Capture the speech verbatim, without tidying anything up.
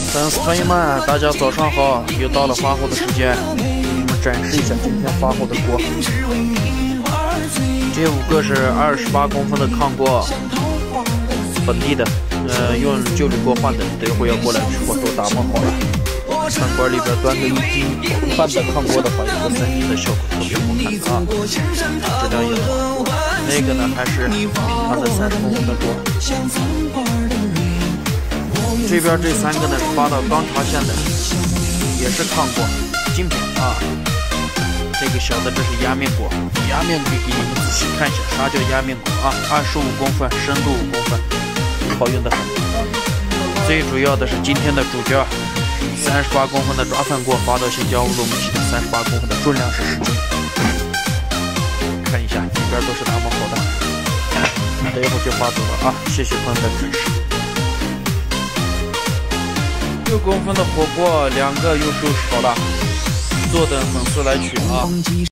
粉丝朋友们，大家早上好！又到了发货的时间，给你们展示一下今天发货的锅。这五个是二十八公分的炕锅，本地的，呃，用旧铝锅换的。等一会儿要过来吃货都打磨好了。餐馆里边端个一斤半的炕锅的话，有个三斤的效果特别好看啊，质量也好。那个呢还是平常的三十公分的锅。这边这三个呢是发到钢茶县的，也是炕锅，精品啊。这个小的这是压面锅，压面可以给你们仔细看一下，啥叫压面锅啊？二十五公分，深度五公分，好用的很。最主要的是今天的主角，三十八公分的抓饭锅发到新疆乌鲁木齐的三十八公分的，重量是十斤。看一下，里边都是打磨好的，等一会儿就发走了啊！谢谢朋友的支持。六公分的火锅，两个又收拾好了，坐等粉丝来取啊。